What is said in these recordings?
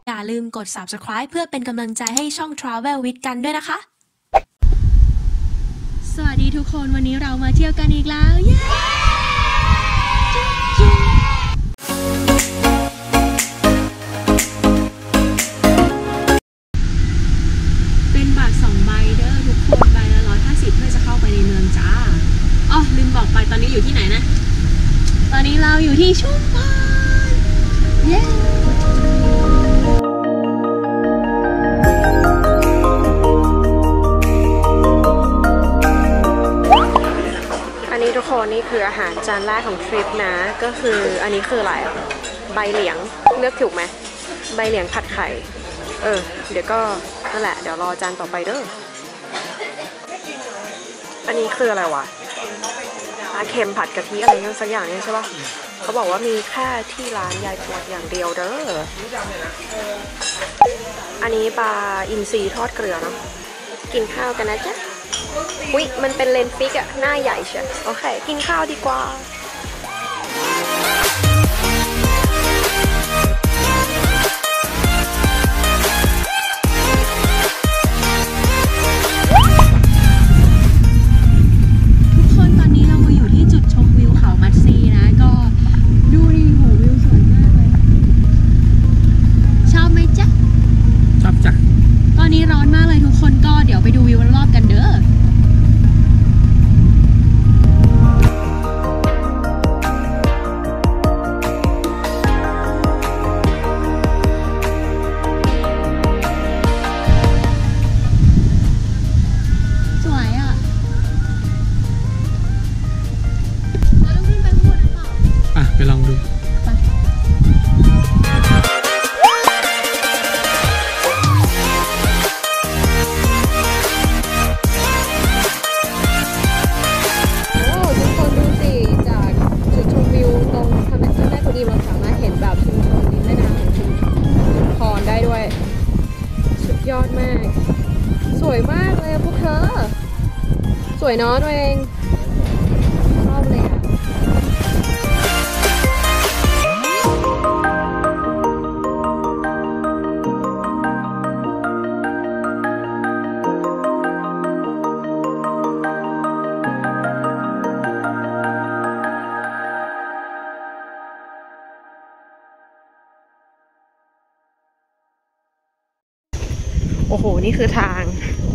อย่าลืมกด Subscribe เพื่อเป็นกำลังใจให้ช่อง Travel with กันด้วยนะคะสวัสดีทุกคนวันนี้เรามาเที่ยวกันอีกแล้วเย้เป็นบัตร2 ใบเด้อทุกคนใบละ150เพื่อจะเข้าไปในเมืองจ้าอ๋อลืมบอกไปตอนนี้อยู่ที่ไหนนะตอนนี้เราอยู่ที่ชุมพรเย้ทุกคนนี่คืออาหารจานแรกของทริปนะก็คืออันนี้คืออะไรใบเหลียงเลือกถูกไหมใบเหลียงผัดไข่เดี๋ยวก็นั่นแหละเดี๋ยวรอจานต่อไปเด้ออันนี้คืออะไรวะปลาเค็มผัดกะทิอะไรสักอย่างนี้ใช่ปะเขาบอกว่ามีแค่ที่ร้านยายปวดอย่างเดียวเด้ออันนี้ปลาอินทรีทอดเกลือเนาะกินข้าวกันนะจ๊ะอุ๊ยมันเป็นเลนฟิกอะหน้าใหญ่เชียวโอเคกินข้าวดีกว่าทุกคนตอนนี้เรามาอยู่ที่จุดชมวิวเขามัดซีนะก็ดูดิโหวิวสวยมากเลยชอบไหมจ๊ะชอบจ้ะตอนนี้ร้อนมากเลยทุกคนก็เดี๋ยวไปดูวิวรอบกันเด้อไปลองดูทุกคนดูสิจากจุดชมวิวตรงทางแม่กุดีเราสามารถเห็นแบบชุมชนริมแม่น้ำของชุมพรได้ด้วยสุดยอดมากสวยมากเลยพวกเธอสวยเนาะตัวเองชอบเลยอะโอ้โหนี่คือทาง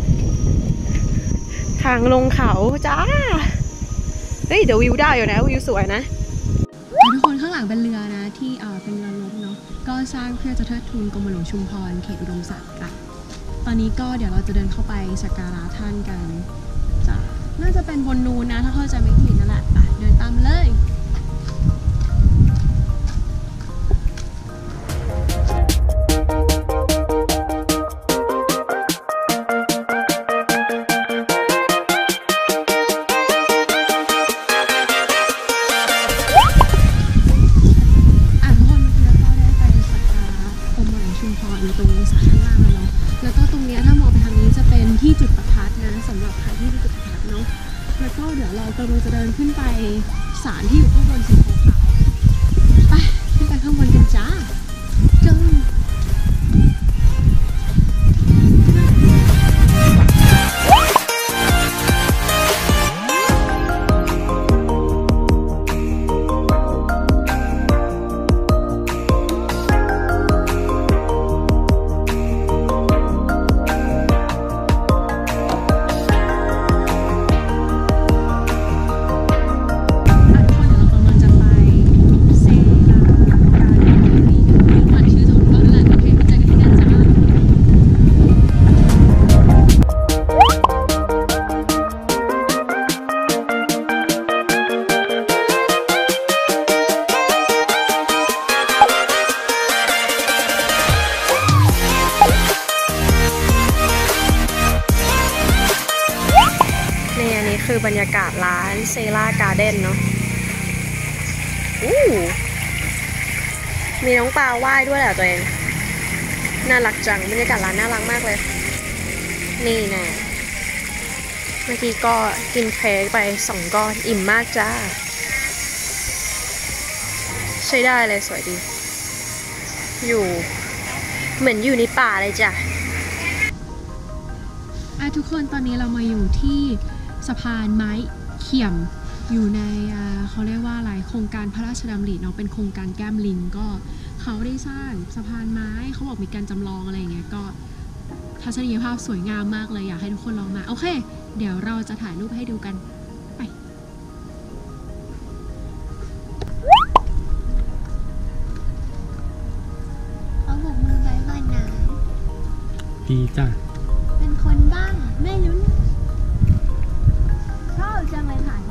ลงเขาจ้าเฮ้ยเดี๋ยววิวได้อยู่นะวิวสวยนะทุกคนข้างหลังเป็นเรือนะที่เป็นเรือรบเนาะก็สร้างเพื่อจะเทิดทูนกรมหลวงชุมพรเขตอุดมศักดิ์ค่ะตอนนี้ก็เดี๋ยวเราจะเดินเข้าไปสักการะท่านกันจ้ะน่าจะเป็นบนนูนนะถ้าเข้าใจไม่ผิดนั่นแหละไปเดินตามเลยตรงสระข้างล่างเนาะแล้วก็ตรงนี้ถ้ามองไปทางนี้จะเป็นที่จุดประทัดนะสำหรับใครที่จุดประทัดเนาะแล้วก็เดี๋ยวเรากำลังจะเดินขึ้นไปศาลที่อยู่ข้างบนสีขาวไปขึ้นไปข้างบนกันจ้าจ้าคือบรรยากาศร้านเซล่าการ์เด้นเนาะมีน้องปลาว่ายด้วยแหละตัวเองน่ารักจังบรรยากาศร้านน่ารักมากเลยนี่แน่เมื่อกี้ก็กินเค้กไป2 ก้อนอิ่มมากจ้าใช้ได้เลยสวยดีอยู่เหมือนอยู่ในป่าเลยจ้ะทุกคนตอนนี้เรามาอยู่ที่สะพานไม้เขี่ยมอยู่ในเขาเรียกว่าอะไรโครงการพระราชดำริเนาะเป็นโครงการแก้มลิงก็เขาได้สร้างสะพานไม้เขาบอกมีการจำลองอะไรอย่างเงี้ยก็ทัศนียภาพสวยงามมากเลยอยากให้ทุกคนลองมาโอเคเดี๋ยวเราจะถ่ายรูปให้ดูกันไปเอาบอกมือบายบายนะดีจ้ะเป็นคนบ้างไม่รู้ชอบจังเลยถ่าย